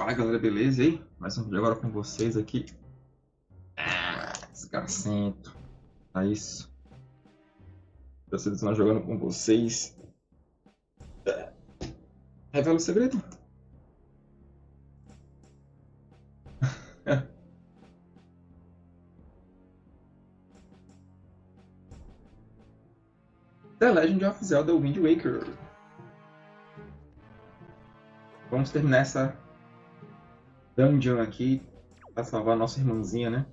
Fala galera, beleza? E aí? Mais um vídeo agora com vocês aqui. Desgracento. É isso. Vocês estão jogando com vocês. Revela o segredo. The Legend of Zelda Wind Waker. Vamos terminar essa dungeon aqui pra salvar a nossa irmãzinha, né?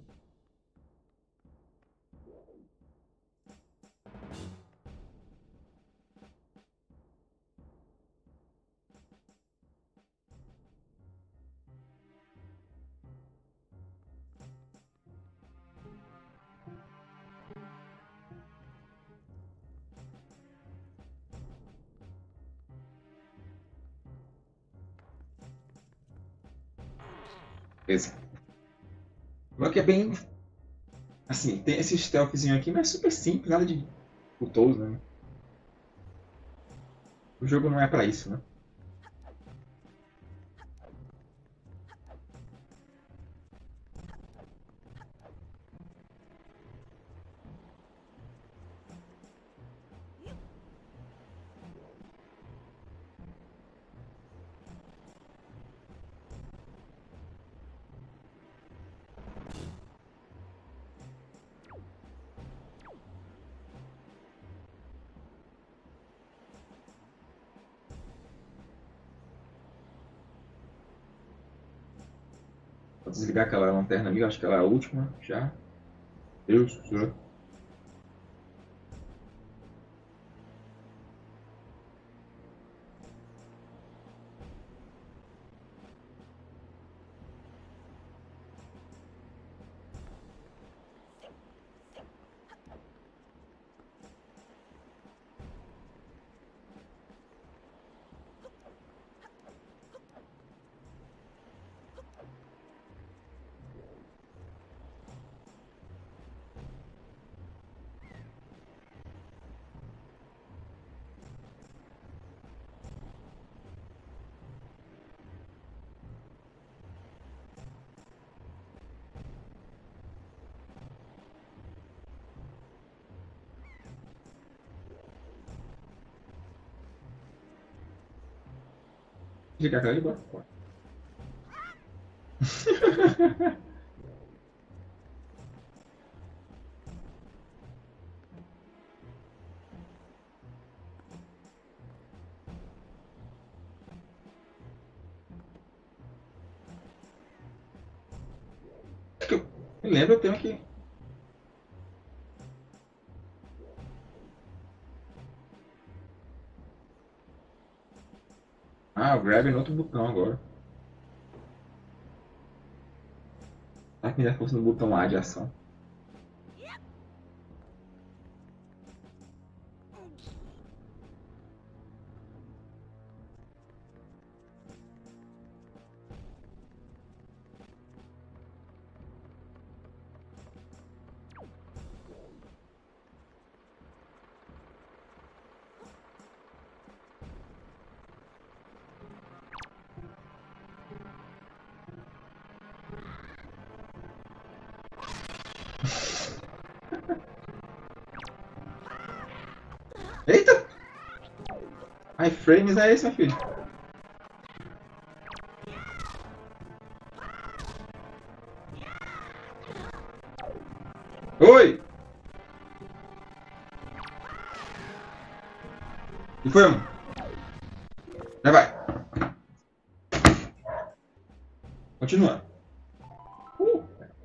Beleza. O que é bem... Assim, tem esse stealthzinho aqui, mas é super simples, nada de cutoso, né? O jogo não é pra isso, né? Vou desligar aquela lanterna ali, acho que ela é a última já. Deus do céu. Desligar aquela ali, bora. Que eu me lembro, eu tenho que. Ah, o grab é no outro botão agora. Será que já fosse no botão A de ação? Eita! iFrames é esse, meu filho. Oi! E foi, mano? Já vai. Continua. Uh,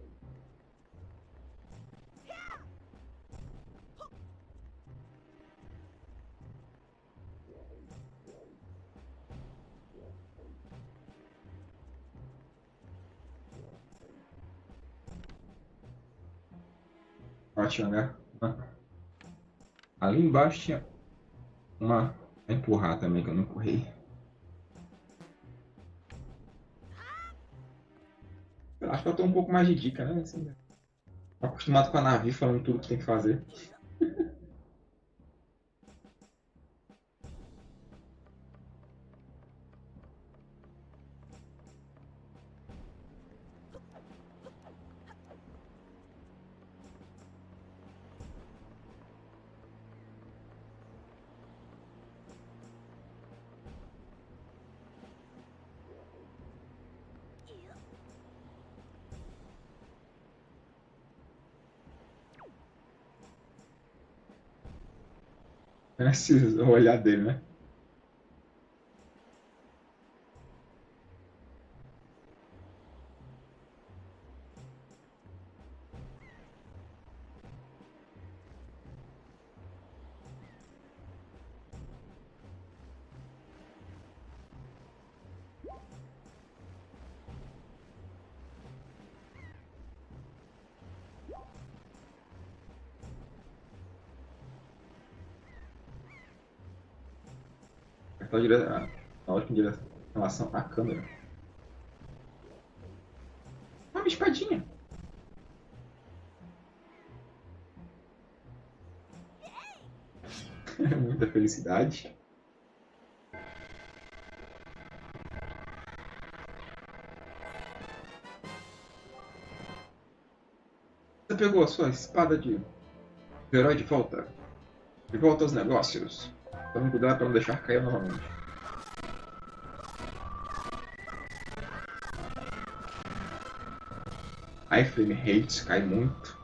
Ótimo, né? Ali embaixo tinha uma a empurrar também, que eu não empurrei. Eu acho que eu tô um pouco mais de dica, né? Assim, tô acostumado com a Navi falando tudo que tem que fazer. O olhar dele, né? Apertar a ótima direção em relação à câmera. Ah, uma espadinha. Muita felicidade. Você pegou a sua espada de herói de volta. De volta aos negócios. Tome cuidado para não deixar cair novamente. Aí frame rate cai muito.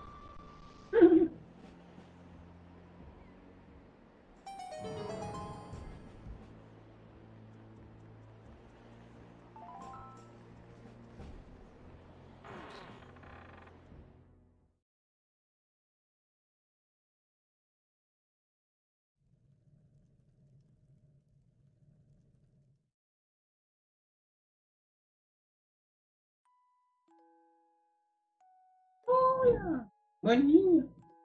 Maninho.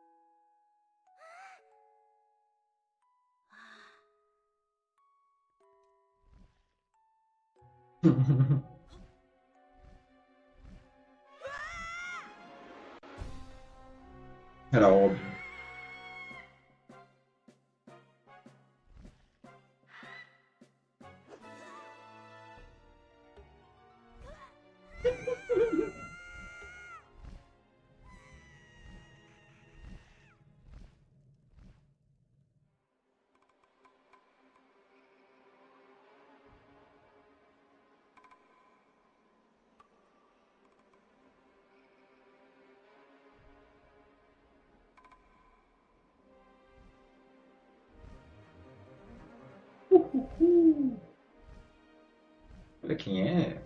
Era óbvio. Olha quem é.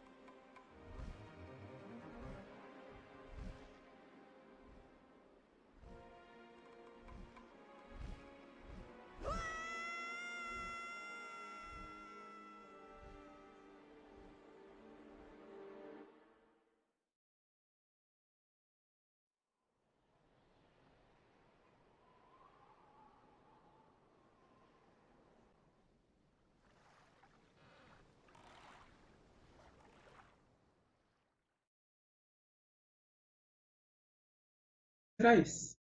Traz.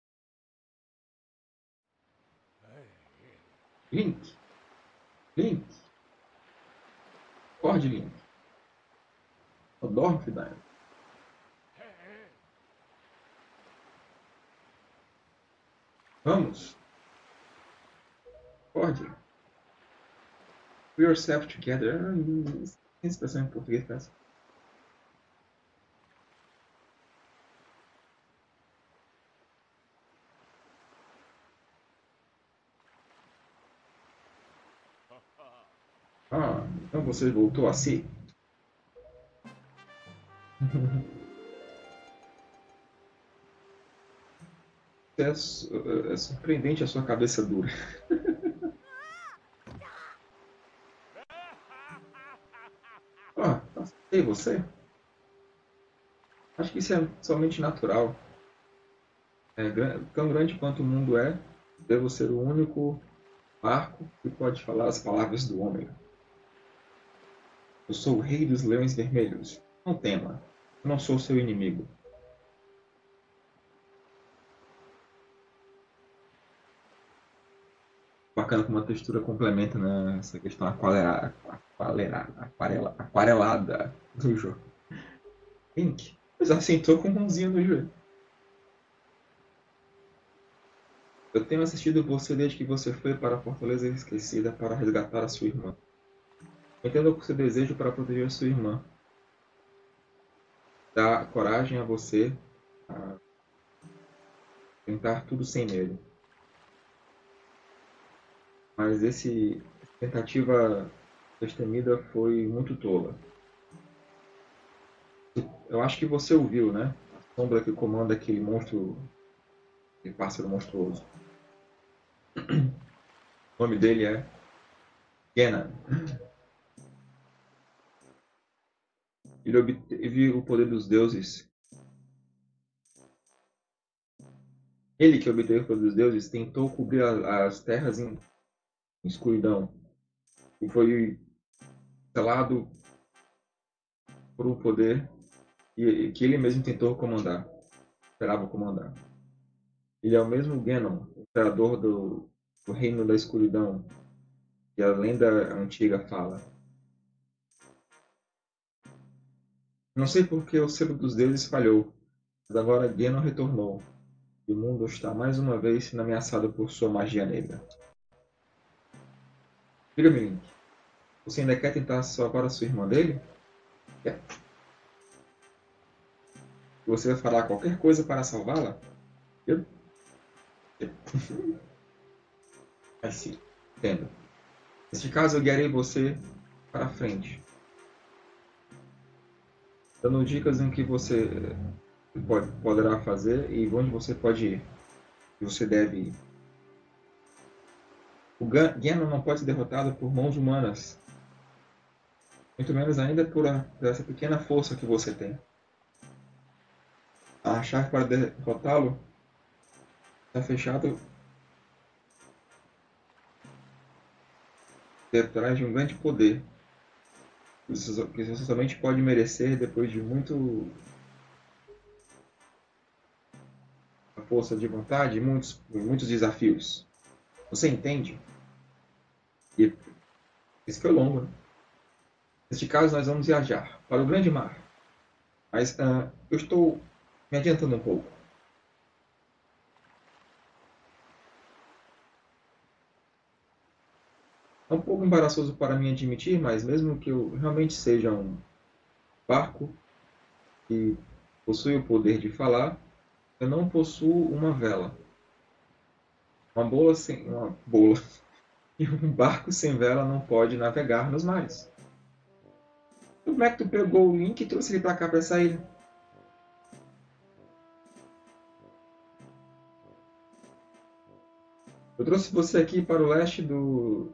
Link. Link. Acorde, Link. Dorme, Fidanha. Vamos. Acorde. Pull yourself together. Tem expressão em português para essa. Ah, então você voltou a si? É surpreendente a sua cabeça dura. Ah, e você? Acho que isso é somente natural. Tão grande quanto o mundo é, devo ser o único arco que pode falar as palavras do homem. Eu sou o rei dos leões vermelhos. Não tema. Eu não sou seu inimigo. Bacana como a textura complementa, né, essa questão aquarelada do jogo. Pink. Já sentou com mãozinha no joelho. Eu tenho assistido você desde que você foi para a Fortaleza Esquecida para resgatar a sua irmã. Entendo o seu desejo para proteger sua irmã. Dá coragem a você a tentar tudo sem medo. Mas essa tentativa destemida foi muito tola. Eu acho que você ouviu, né? A sombra que comanda aquele monstro, aquele pássaro monstruoso. O nome dele é Genan. Ele obteve o poder dos deuses. Ele que obteve o poder dos deuses tentou cobrir as terras em escuridão. E foi selado por um poder que ele mesmo tentou comandar. Esperava comandar. Ele é o mesmo Genon, o imperador do reino da escuridão, que a lenda antiga fala. Não sei por que o selo dos deuses falhou, mas agora Genon retornou, e o mundo está mais uma vez sendo ameaçado por sua magia negra. Diga-me, Link, você ainda quer tentar salvar a sua irmã dele? Quer? E você vai falar qualquer coisa para salvá-la? Eu? Assim, entendo. Neste caso, eu guiarei você para frente, dando dicas em que você poderá fazer e onde você pode ir, e você deve ir. O Ganon não pode ser derrotado por mãos humanas, muito menos ainda por essa pequena força que você tem. A chave para derrotá-lo está fechada detrás de um grande poder que você somente pode merecer depois de força de vontade e muitos desafios. Você entende? E isso foi longo, né? Neste caso, nós vamos viajar para o grande mar. Mas eu estou me adiantando um pouco. É um pouco embaraçoso para mim admitir, mas mesmo que eu realmente seja um barco que possui o poder de falar, eu não possuo uma vela. Uma bola e um barco sem vela não pode navegar nos mares. Como é que tu pegou o Link e trouxe ele para cá para essa ilha? Eu trouxe você aqui para o leste do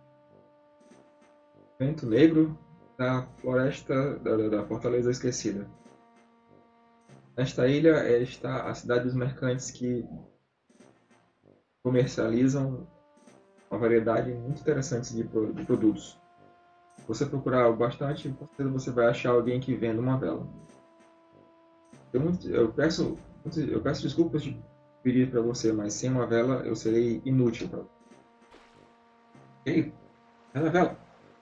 Vento Negro, da floresta da Fortaleza Esquecida. Nesta ilha está a cidade dos mercantes que comercializam uma variedade muito interessante de produtos. Se você procurar bastante, com certeza você vai achar alguém que venda uma vela. Eu peço desculpas de pedir para você, mas sem uma vela eu serei inútil para você. Ei, é a vela.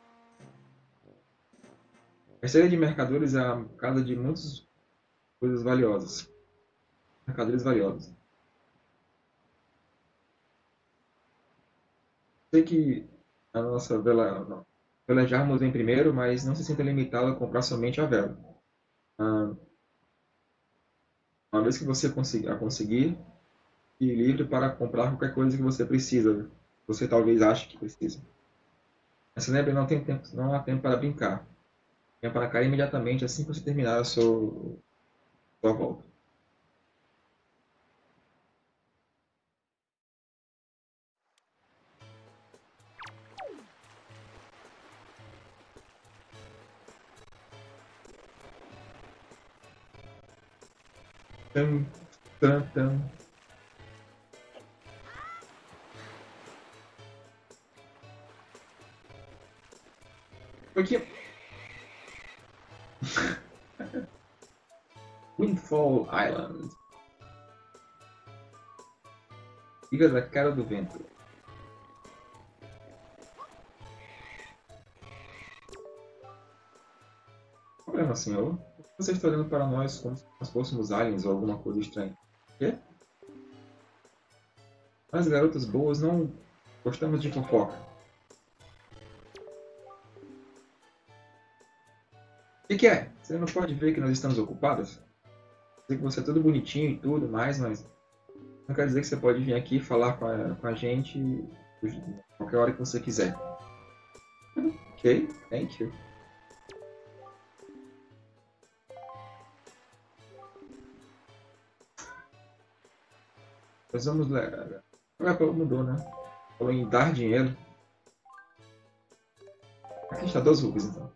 A esteira de mercadores é a casa de muitas coisas valiosas. Mercadorias valiosas. Sei que a nossa vela, velejarmos em primeiro, mas não se sinta limitado a comprar somente a vela. Ah, uma vez que você conseguir, fique livre para comprar qualquer coisa que você precisa. Você talvez ache que precisa. Mas se lembre, não há tempo para brincar. Venha para cá imediatamente assim que você terminar sua volta. Tum, tum, tum. Aqui. Windfall Island. Ilha da Cara do Vento. Problema, senhor? Por que você está olhando para nós como se nós fôssemos aliens ou alguma coisa estranha? Quê? Nós, garotas boas, não gostamos de fofoca. O que é? Você não pode ver que nós estamos ocupadas? Sei que você é tudo bonitinho e tudo mais, mas não quer dizer que você pode vir aqui falar com a gente qualquer hora que você quiser. Ok, thank you. Nós vamos ler. Mudou, né? Falou em dar dinheiro. Aqui está 2 rubles, então.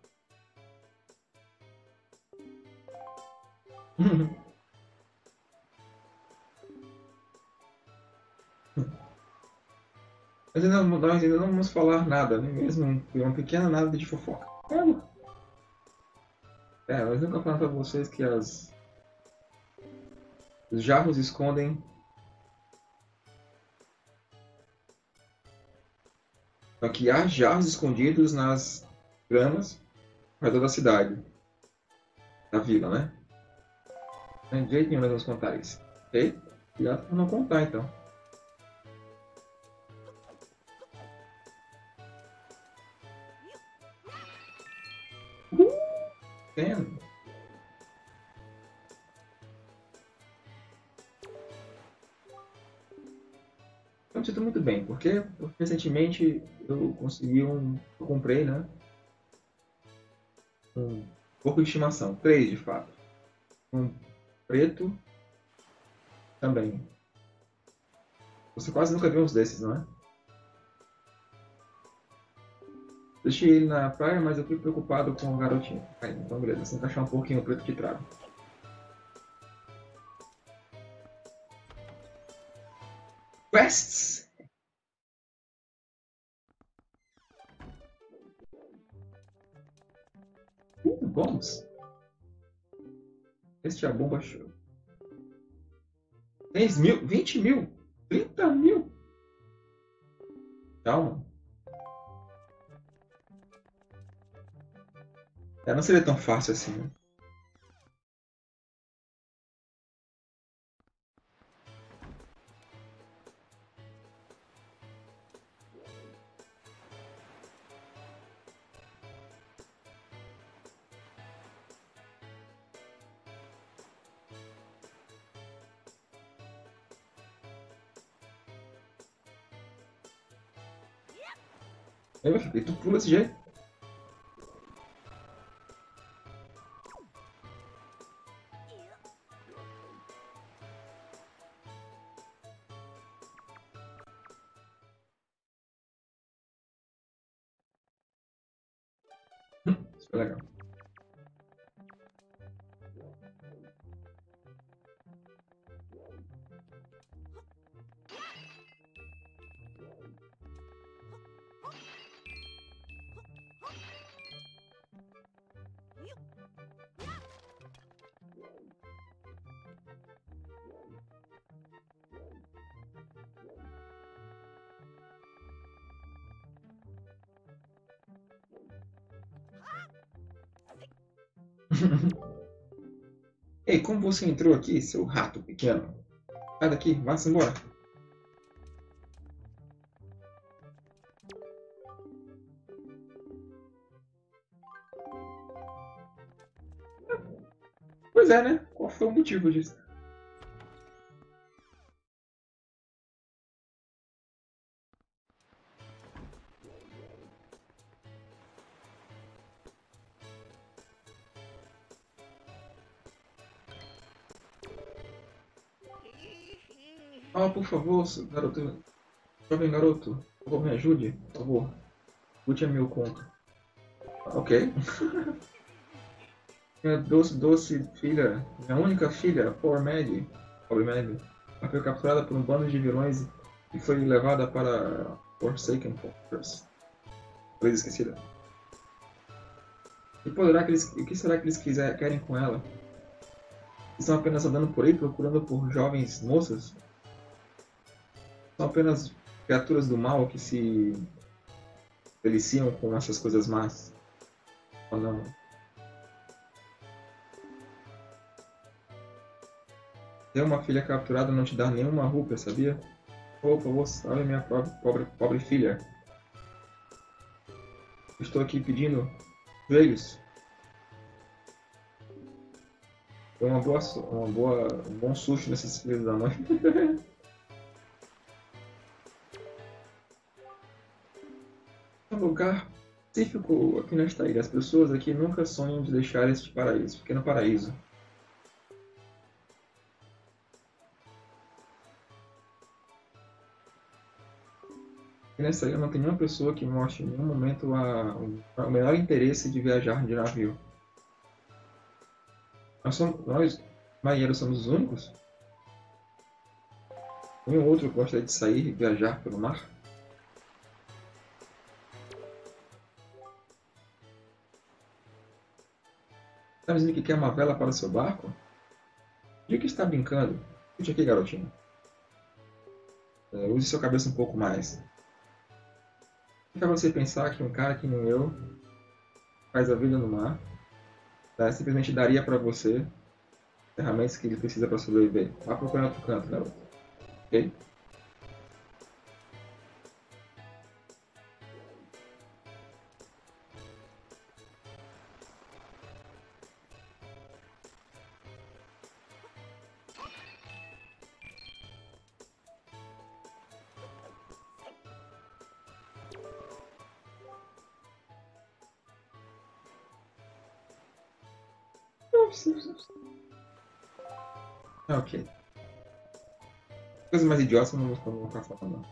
Nós ainda não vamos falar nada, nem mesmo uma pequena nada de fofoca. Mas nunca falaram para vocês que os jarros escondem. Que há jarros escondidos nas gramas ao redor da cidade, da vila, né? Não de jeito nenhum nós vamos contar isso. Ok? Cuidado para não contar, então. Entendo. Eu me sinto muito bem, porque recentemente eu comprei, né? Um porco de estimação. 3, de fato. Um preto também. Você quase nunca viu uns desses, não é? Deixei ele na praia, mas eu fico preocupado com o garotinho. Então beleza, assim encaixar um pouquinho preto de trago. Quests! Bons. Este é a bomba show. 10 mil? 20 mil? 30 mil? Calma. Não seria tão fácil assim, né? Aí, meu filho, e tu pula desse jeito? Isso foi legal. Ei, como você entrou aqui, seu rato pequeno? Sai daqui, vá-se embora. Pois é, né? Qual foi o motivo disso? Ah, por favor, garoto. Jovem garoto, por favor, me ajude. Por favor, lute a meu conto. Ok. Minha doce filha, minha única filha, pobre Maggie, ela foi capturada por um bando de vilões e foi levada para Forsaken Fortress. Coisa esquecida. O que será que eles querem com ela? Estão apenas andando por aí procurando por jovens moças? São apenas criaturas do mal que se deliciam com essas coisas más? Ou não? Ter uma filha capturada não te dá nenhuma rúpia, sabia? Por favor, salve minha pobre filha. Estou aqui pedindo joelhos. Foi um bom susto nesses filhos da mãe. É um lugar pacífico aqui nesta ilha. As pessoas aqui nunca sonham de deixar este paraíso, pequeno paraíso. E nessa ilha não tem nenhuma pessoa que mostre em nenhum momento o menor interesse de viajar de navio. Nós marinheiros, somos os únicos? Nenhum outro gosta de sair e viajar pelo mar? Está dizendo que quer uma vela para o seu barco? De que está brincando? Escute aqui, garotinho. Use sua cabeça um pouco mais. Para você pensar que um cara que nem eu faz a vida no mar, tá? Simplesmente daria para você ferramentas que ele precisa para sobreviver. Vá procurar outro canto, garoto. Ok? Ok. Coisas mais idiotas eu não vou ficar falando, não.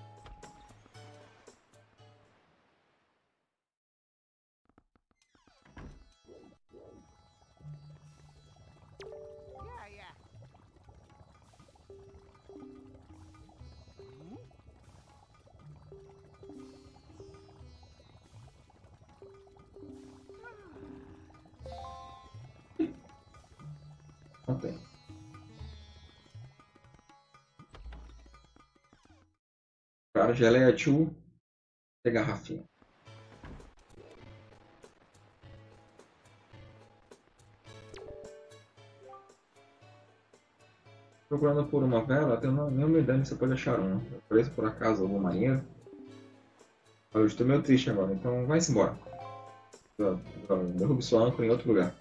Não tem. Claro, geleia tchu e garrafinha. Procurando por uma vela, até nenhuma ideia você pode achar uma. Eu conheço por acaso algum marinheiro. Eu estou meio triste agora, então vai-se embora. Derrube sua âncora em outro lugar.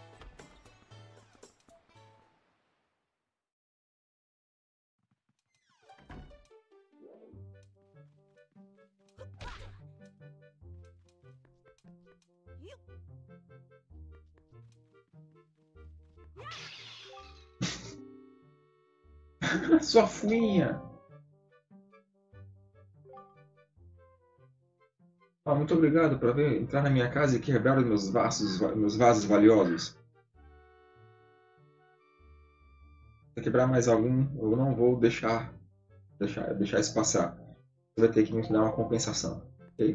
Sua fuinha! Ah, muito obrigado por entrar na minha casa e quebrar os meus vasos valiosos. Se quebrar mais algum, eu não vou deixar isso passar. Você vai ter que me dar uma compensação. Ok?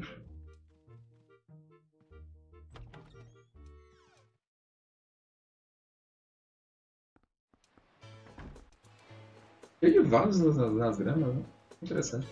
Cheio de vasos nas gramas, né? Interessante.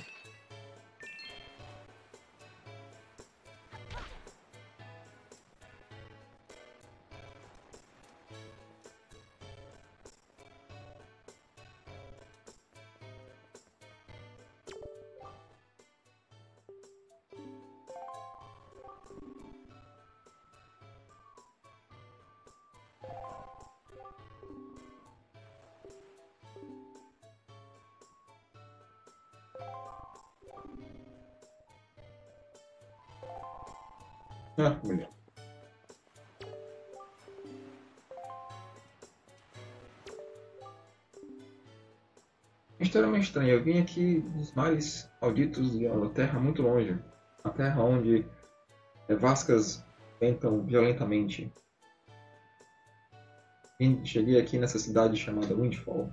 Ah, mulher. Extremamente estranho. Eu vim aqui dos mares malditos de uma terra muito longe. Uma terra onde vascas ventam violentamente. Cheguei aqui nessa cidade chamada Windfall.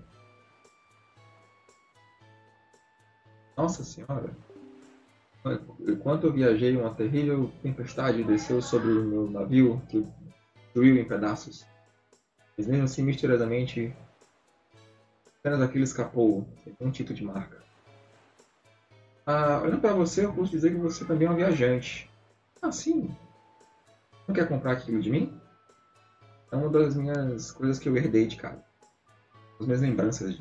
Nossa Senhora! Enquanto eu viajei, uma terrível tempestade desceu sobre o meu navio, que destruiu em pedaços. Mas mesmo assim, misteriosamente, apenas aquilo escapou, sem nenhum tipo de marca. Olhando para você, eu posso dizer que você também é um viajante. Ah, sim. Não quer comprar aquilo de mim? É uma das minhas coisas que eu herdei de casa. As minhas lembranças.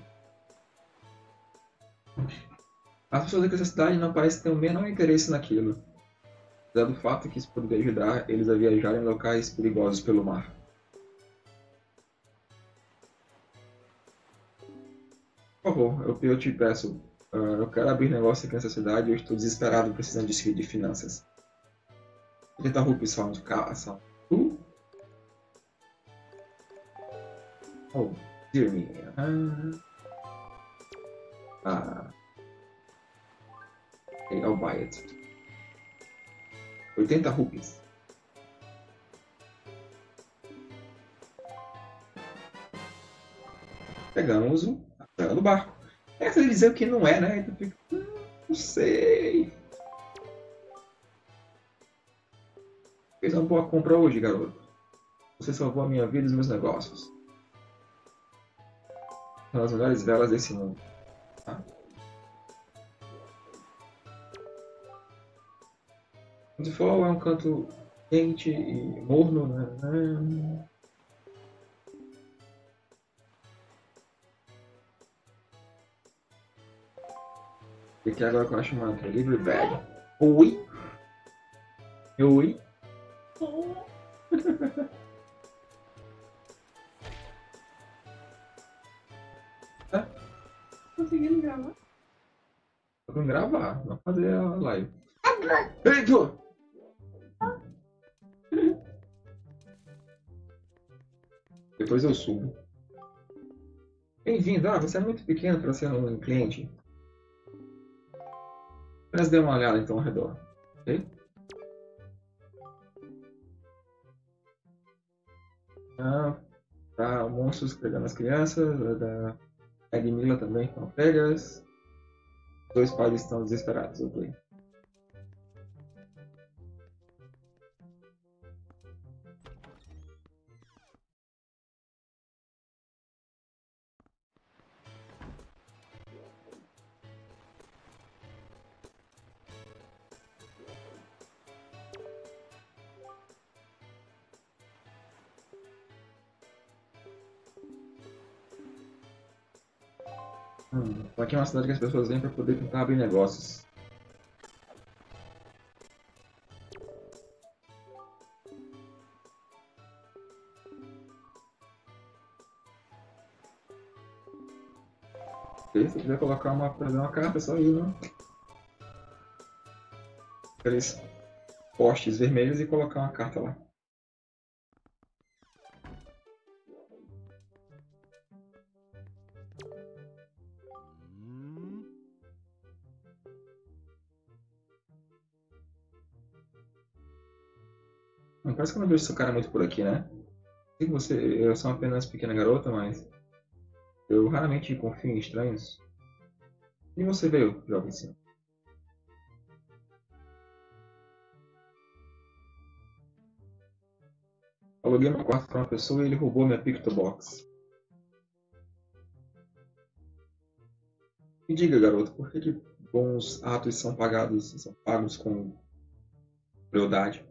As pessoas dessa cidade não parecem ter o menor interesse naquilo, apesar do fato que isso poderia ajudar eles a viajar em locais perigosos pelo mar. Por favor, eu te peço, eu quero abrir negócio aqui nessa cidade e eu estou desesperado precisando de finanças. 30 rupees são de caça. Oh, dear me. Okay, I'll buy it. 80 rupees. Pegamos a tela do barco. É que ele dizer o que não é, né? Então fica, não sei. Fez uma boa compra hoje, garoto. Você salvou a minha vida e os meus negócios. São as melhores velas desse mundo. Tá? Windfall é um canto quente e morno, né? E aqui agora que eu acho uma delivery bag. Oi? Oi? Tá conseguindo gravar? Tô conseguindo gravar, não fazer a live. Ei, tu! Depois eu subo. Bem-vindo. Ah, você é muito pequeno para ser um cliente. Apenas dê uma olhada então ao redor. Ok? Ah, tá, monstros pegando as crianças. Da Egmila também estão pegas. Os dois pais estão desesperados. Ok. Aqui é uma cidade que as pessoas vêm para poder tentar abrir negócios. Se quiser colocar fazer uma carta, é só ir, né? Aqueles postes vermelhos e colocar uma carta lá. Parece que eu não vejo esse cara muito por aqui, né? Sei que eu sou apenas pequena garota, mas eu raramente confio em estranhos. E você veio, jovem senhor? Aluguei meu quarto para uma pessoa e ele roubou minha Pictobox. Me diga, garoto, por que bons atos são pagos com crueldade?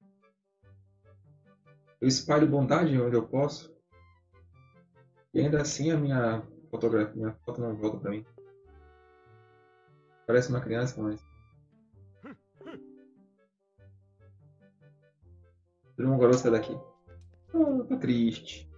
Eu espalho bondade onde eu posso e ainda assim a minha foto não volta para mim. Parece uma criança, mas tira um garoto sai daqui. Oh, tá triste.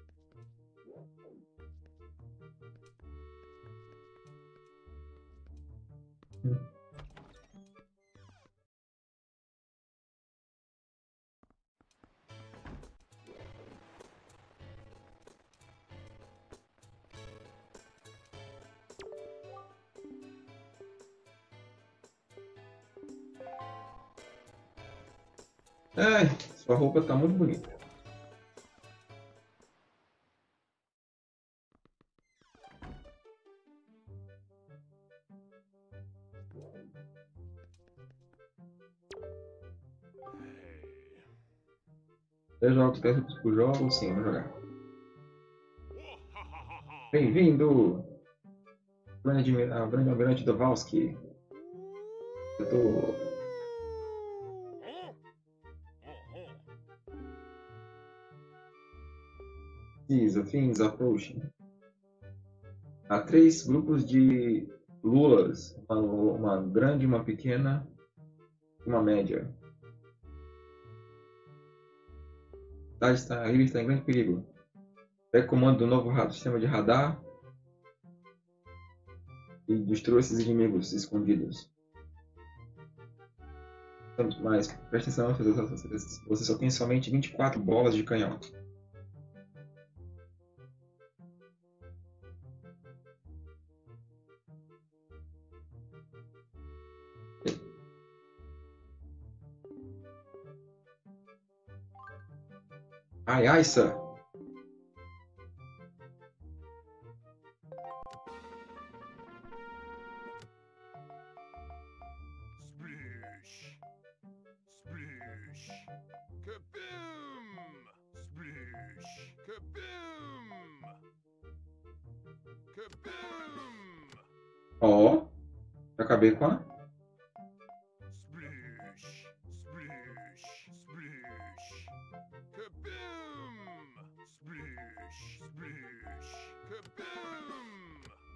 Ai, sua roupa tá muito bonita. Eu jogo tempos pro jogo, sim, vou jogar. Bem-vindo, grande almirante Dovalski. Eu tô. Things approaching. Há 3 grupos de lulas, uma grande, uma pequena e uma média. A ilha está em grande perigo. Pegue comando do novo sistema de radar e destrua esses inimigos escondidos. Mas presta atenção, você só tem somente 24 bolas de canhão. Ai, ai, sir. Sploosh. Sploosh. Kaboom! Sploosh. Kaboom! Kaboom! Ó, já acabei com a... Sploosh. Sploosh. Sploosh. Kaboom! Sploosh. Sploosh. Kaboom!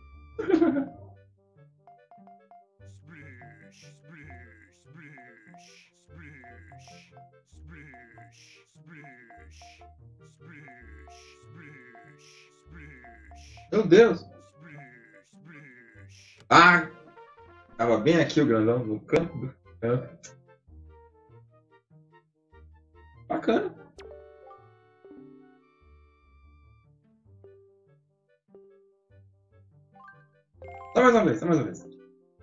Sploosh. Sploosh. Sploosh. Sploosh. Sploosh. Sploosh. Sploosh. Sploosh. Sploosh. Meu Deus! Sploosh. Sploosh. Ah! Tava bem aqui o grandão, no canto do canto. Bacana. Só mais uma vez, só mais uma vez. Sploosh.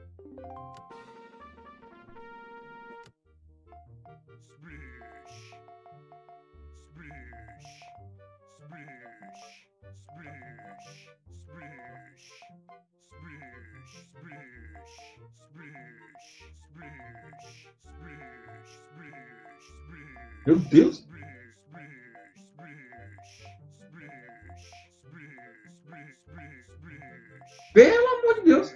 Sploosh. Sploosh. Sploosh. Sploosh. Sploosh. Sploosh. Sploosh. Sploosh. Sploosh. Sploosh. Sploosh. Meu Deus! Sploosh. Sploosh. Sploosh. Sploosh. Sploosh. Sploosh. Sploosh. Pelo amor de Deus!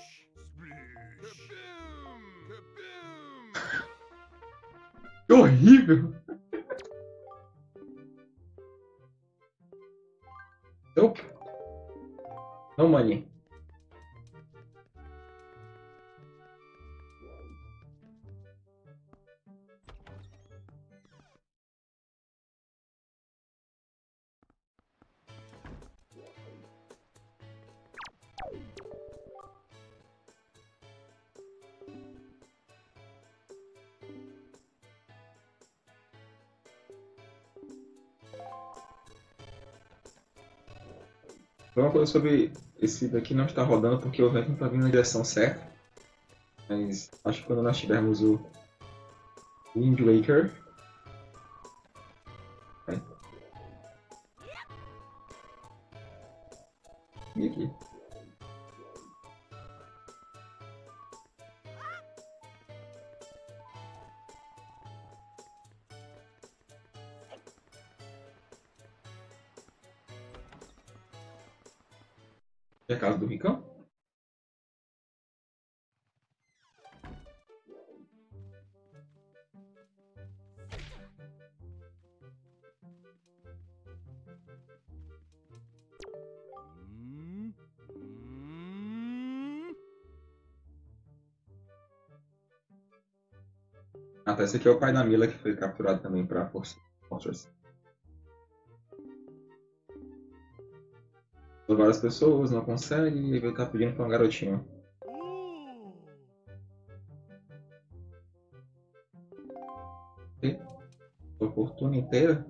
Que horrível! Nope. Não, money. Uma coisa sobre esse daqui não está rodando porque o vento não está vindo na direção certa. Mas acho que quando nós tivermos o Wind Waker. E aqui. É a casa do Ricão? Ah, tá. Esse aqui é o pai da Mila que foi capturado também para Fortress. Várias pessoas não conseguem e ele tá pedindo pra um garotinho. E, oportuna inteira?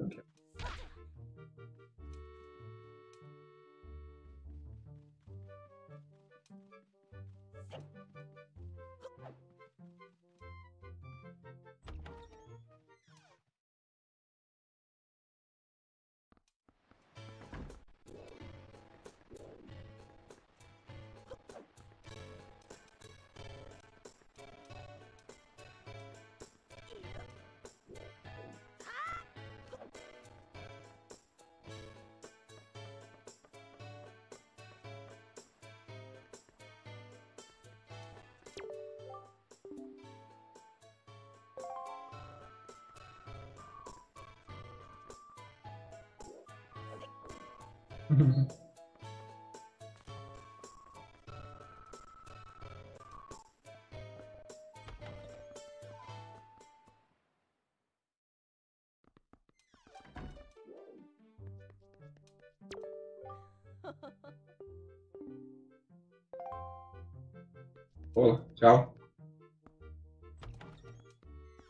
Olá, tchau.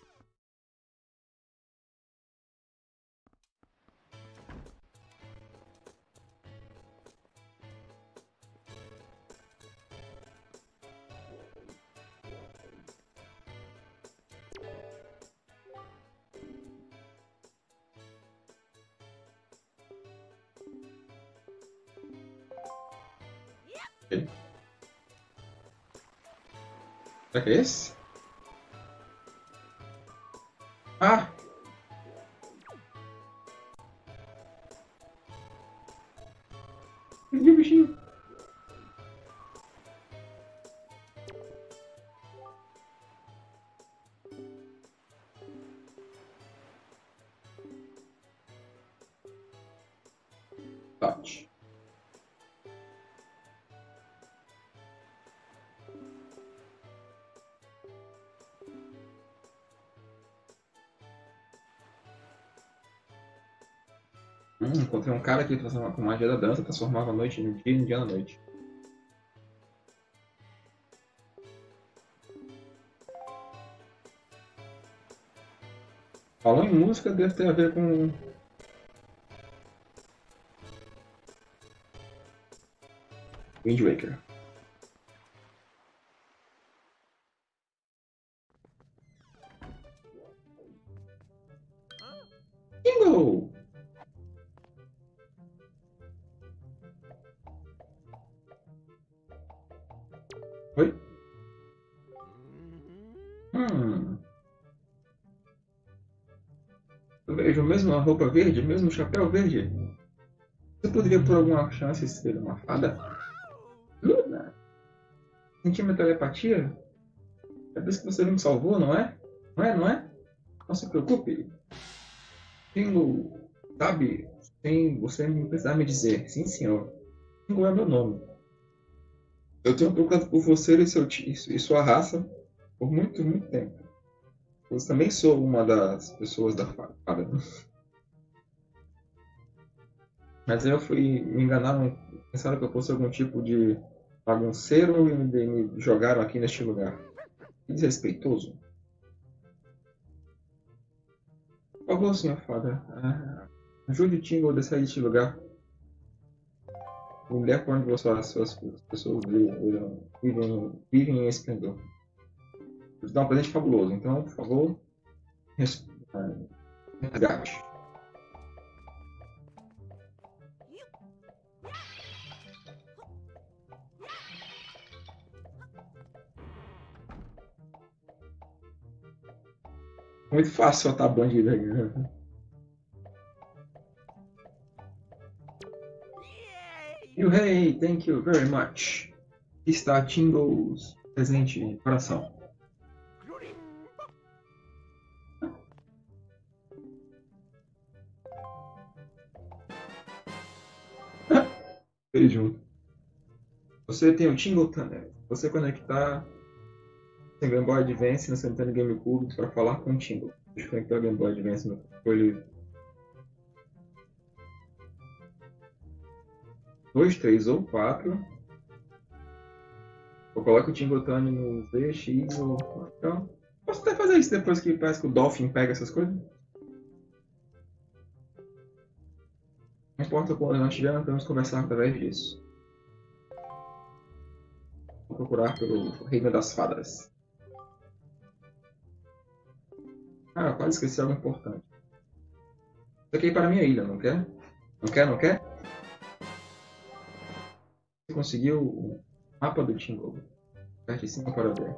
Ok. Será que é esse? Ah! Perdi o bichinho. Touch. Encontrei um cara que transformava com magia da dança, transformava a noite no dia e no dia na noite. Falou em música, deve ter a ver com Wind Waker. Bingo! Oi? Hum. Eu vejo mesmo a roupa verde, mesmo o chapéu verde. Você poderia por alguma chance ser uma fada? Luna? Sentir minha telepatia? É por isso que você me salvou, não é? Não é, não é? Não se preocupe. Bingo, sabe? Sem você não precisar me dizer. Sim, senhor. Bingo é meu nome. Eu tenho procurado por você e sua raça por muito, muito tempo. Eu também sou uma das pessoas da fada. Mas aí eu fui, me enganaram, pensaram que eu fosse algum tipo de bagunceiro e me jogaram aqui neste lugar. Que desrespeitoso. Por favor, senhor fada, ajude o Tingle a sair deste lugar. O lugar por onde suas pessoas vivem em esplendor. Vou te dar um presente fabuloso, então, por favor, resgate. Muito fácil soltar bandido aí. Né? Hey, thank you very much. Está Tingles presente em coração. Eles junto. Você tem o Tingle Tunnel. Você conectar sem Game Boy Advance no seu Nintendo GameCube para falar com o Tingle. Deixa eu conectar o Game Boy Advance no controle 2, 3 ou 4. Eu coloco o Tingle Tunnel no Z, X ou... Então, posso até fazer isso depois que parece que o Dolphin pega essas coisas. Não importa quando nós estivermos, vamos conversar através disso. Vou procurar pelo Reino das Fadas. Ah, eu quase esqueci algo importante. Isso aqui é para a minha ilha, não quer? Não quer, não quer? Você conseguiu o mapa do Tingle. Aperte em cima para ver.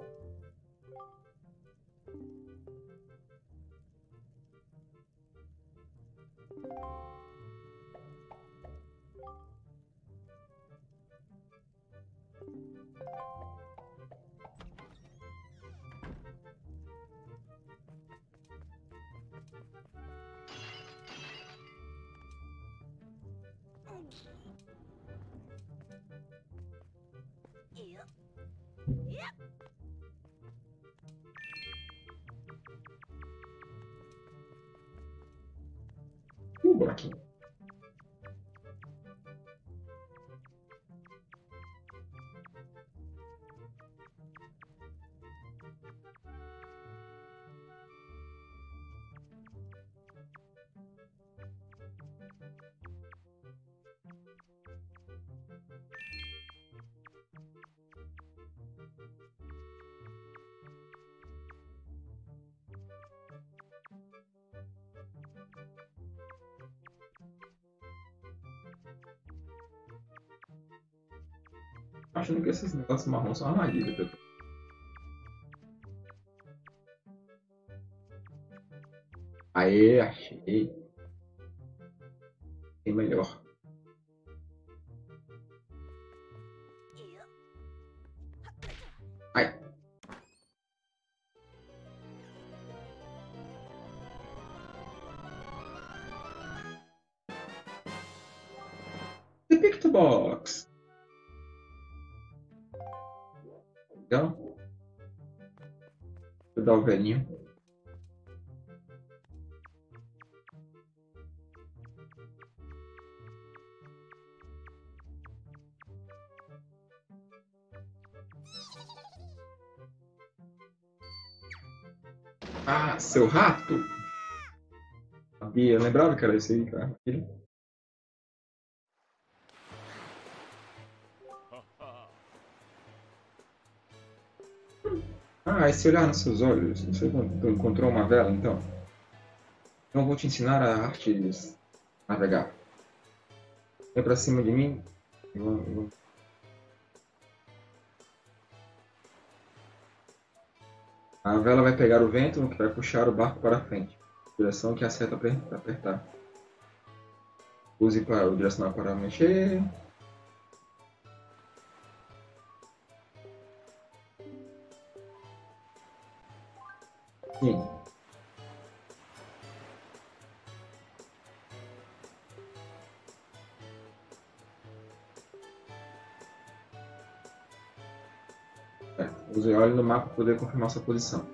Buraquinho. achando que esses negócios marrons são armadilha. Aê, achei. Tem melhor. Ai. The Pick the Box. Legal. Vou dar o velhinho. Ah, seu rato! Sabia, eu lembrava que era esse aí, cara. Ah, esse olhar nos seus olhos. Você encontrou uma vela, então? Então eu vou te ensinar a arte de navegar. Vem pra cima de mim. A vela vai pegar o vento, que vai puxar o barco para frente. Direção que a seta apertar. Use para o direcional para mexer. Sim. Use olhe no mapa para poder confirmar sua posição.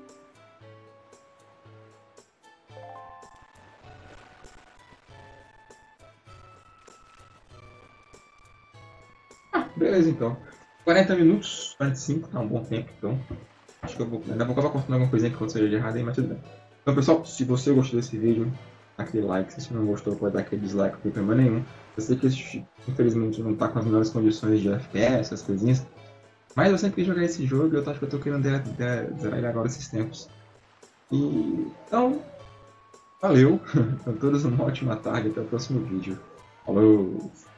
Ah, beleza então. 40 minutos, 45, tá um bom tempo, então. Acho que eu vou. Ainda vou acabar cortando alguma coisinha que aconteceu de errado aí, mas tudo bem. Então, pessoal, se você gostou desse vídeo, dá aquele like. Se você não gostou, pode dar aquele dislike, não tem problema nenhum. Eu sei que esse, infelizmente, não tá com as melhores condições de FPS, essas coisinhas. Mas eu sempre quis jogar esse jogo e eu acho que eu tô querendo zerar ele agora esses tempos. E então, valeu. Então, todos uma ótima tarde. Até o próximo vídeo. Falou!